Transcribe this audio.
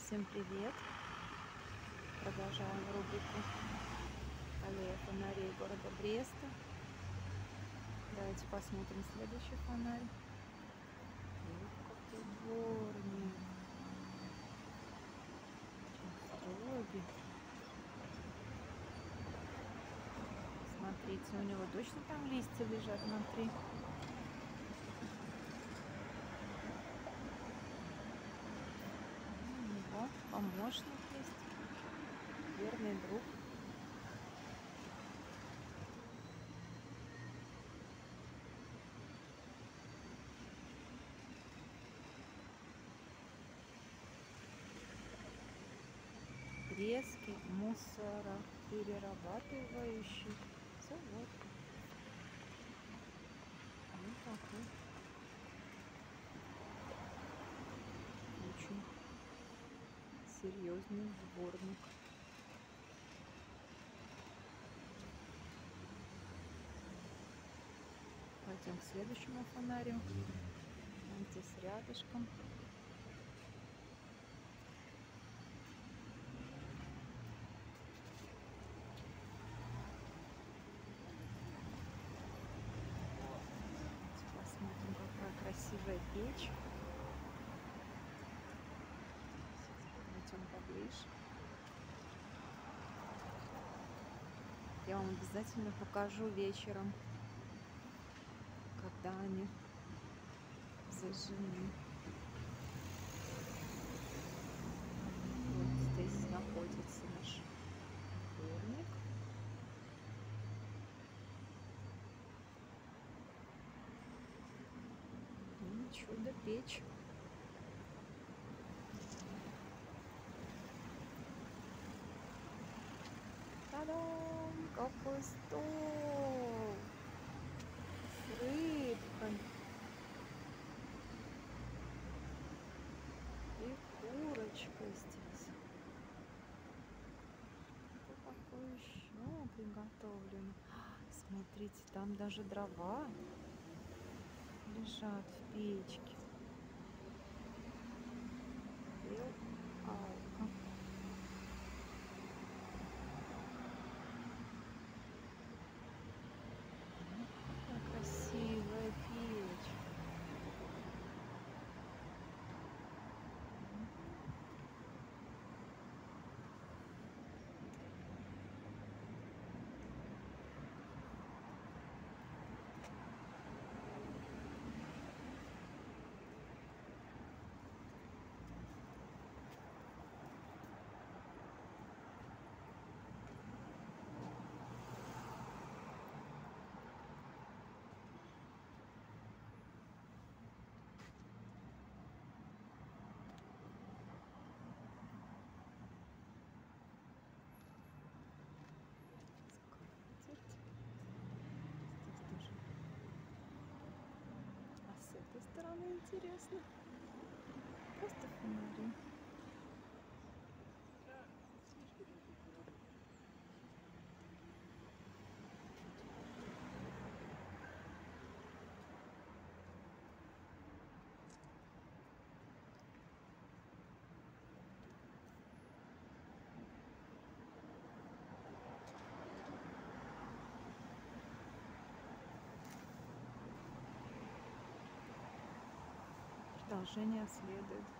Всем привет! Продолжаем рубрику «Аллея фонарей города Бреста». Давайте посмотрим следующий фонарь. Ух, какой дворник! Очень строгий. Смотрите, у него точно там листья лежат внутри. У него помощник есть, верный друг. Брестский мусороперерабатывающий завод. Вот такой. Очень серьезный дворник. Пойдем к следующему фонарю. Он здесь рядышком. Давайте посмотрим, какая красивая печь. Сейчас подойдем поближе. Я вам обязательно покажу вечером, когда они зажжены. Вот здесь находится наш дворник. И чудо-печь. Та-дам! Какой стол! С рыбкой. И курочкой здесь. Что такое еще приготовлено? Смотрите, там даже дрова лежат в печке. Белалка. Какая красивая печь. Скатерть. Здесь тоже. А с этой стороны интересно. Просто фонари. Продолжение следует.